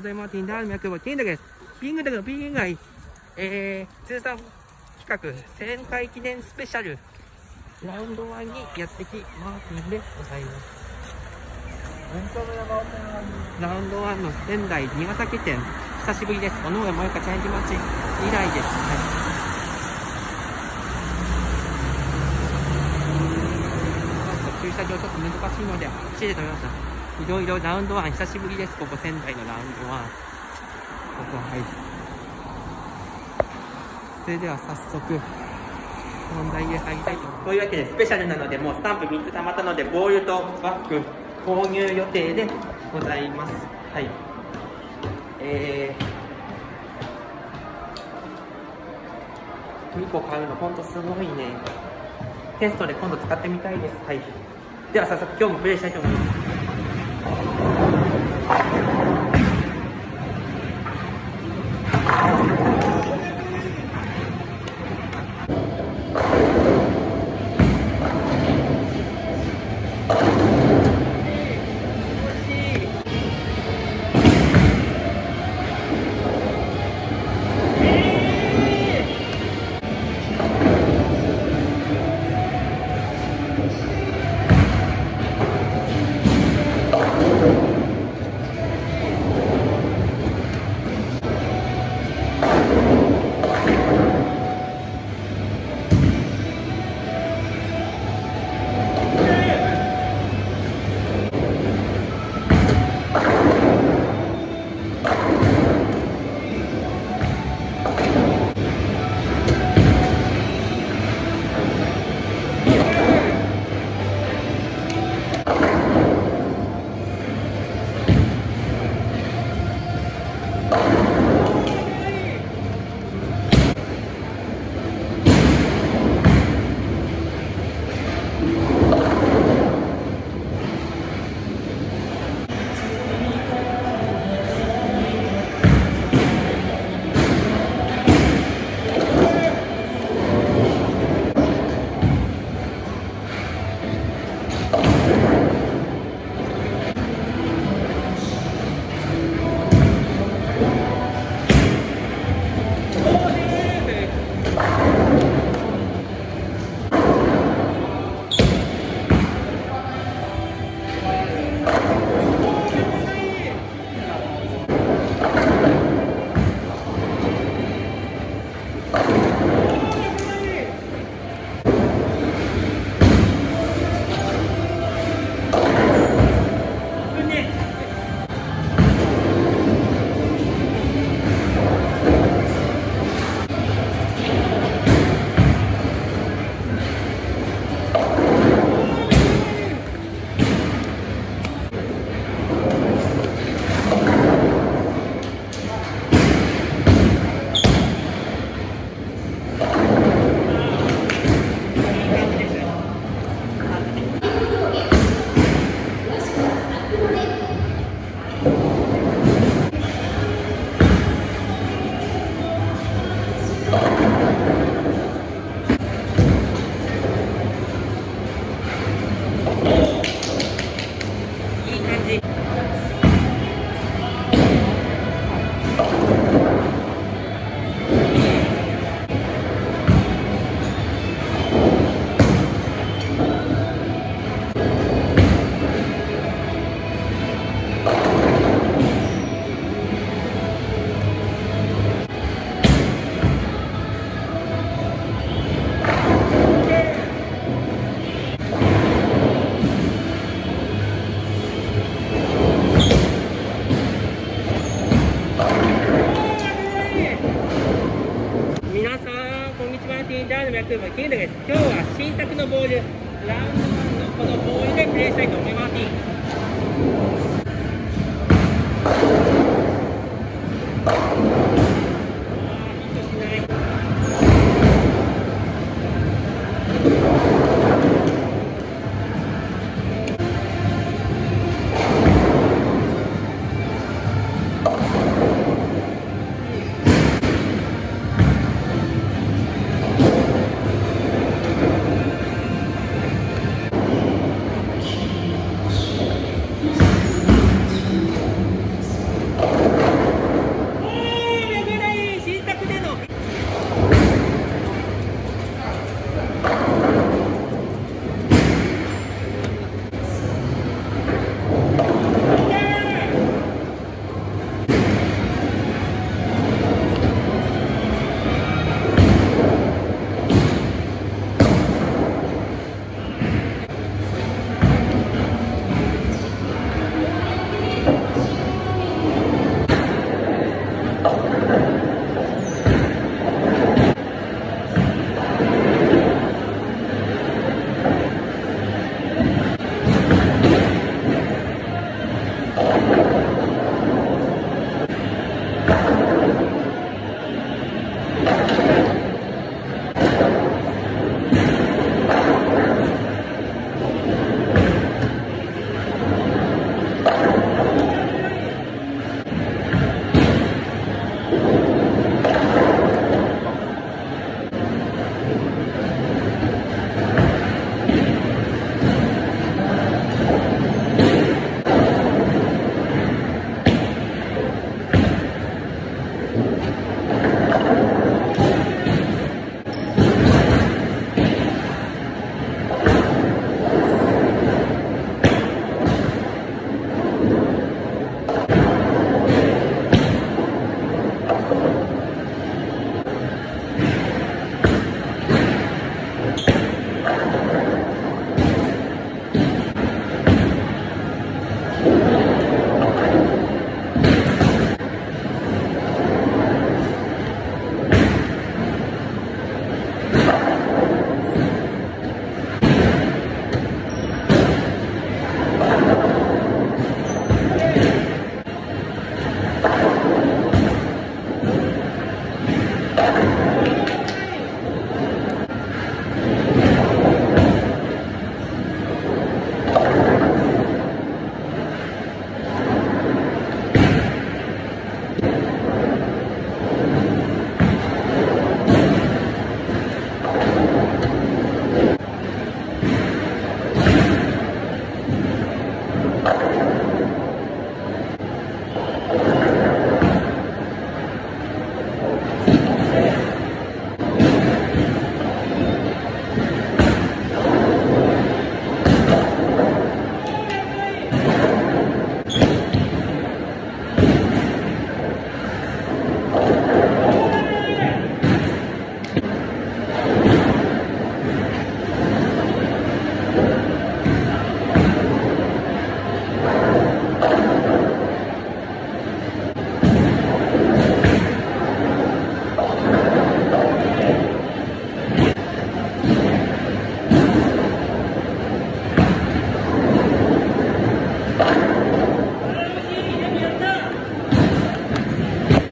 ザイマーティンダール脈は金だけです。ピングだけど、ピン以外、通算企画1000回記念スペシャルラウンド1にやってきマーティンでございます。ラウンド1の仙台新潟県店、久しぶりです。尾上萌香チャレンジマッチ以来です。駐車場ちょっと難しいので、走って止めました。いろいろラウンド1久しぶりです。ここ仙台のラウンド1。ここはい。それでは早速本題へ入りたいと思います。というわけでスペシャルなので、もうスタンプ3つ溜まったので、ボールとバッグ購入予定でございます。はい。2個買うのほんとすごいね。テストで今度使ってみたいです。はい。では早速今日もプレイしたいと思います。今日は新作のボール、ラウンド1のこのボールでプレイしたいと思います。 ます。